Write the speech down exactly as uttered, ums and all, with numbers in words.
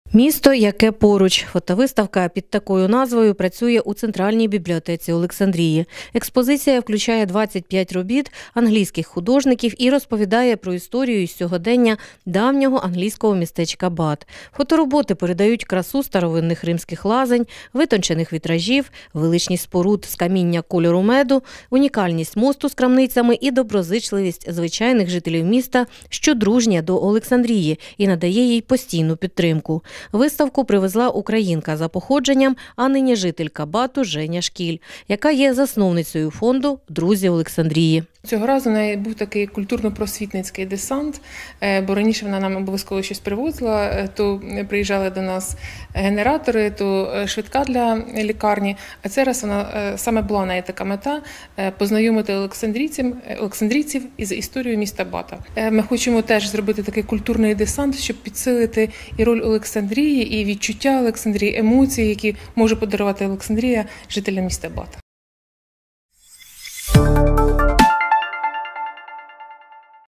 Місто, яке поруч. Фотовиставка під такою назвою працює у Центральній бібліотеці Олександрії. Експозиція включає двадцять п'ять робіт англійських художників і розповідає про історію із сьогодення давнього англійського містечка Бат. Фотороботи передають красу старовинних римських лазень, витончених вітражів, величність споруд з каміння кольору меду, унікальність мосту з крамницями і доброзичливість звичайних жителів міста, що дружня до Олександрії і надає їй постійну підтримку. Виставку привезла українка за походженням, а нині жителька Бату Женя Шкіль, яка є засновницею фонду «Друзі Олександрії». Цього разу в неї був такий культурно-просвітницький десант, бо раніше вона нам обов'язково щось привозила, то приїжджали до нас генератори, то швидка для лікарні. А цей раз вона саме була в неї така мета – познайомити олександрійців, олександрійців із історією міста Бата. Ми хочемо теж зробити такий культурний десант, щоб підсилити і роль Олександрії, і відчуття Олександрії, емоції, які може подарувати Олександрія жителям міста Бата.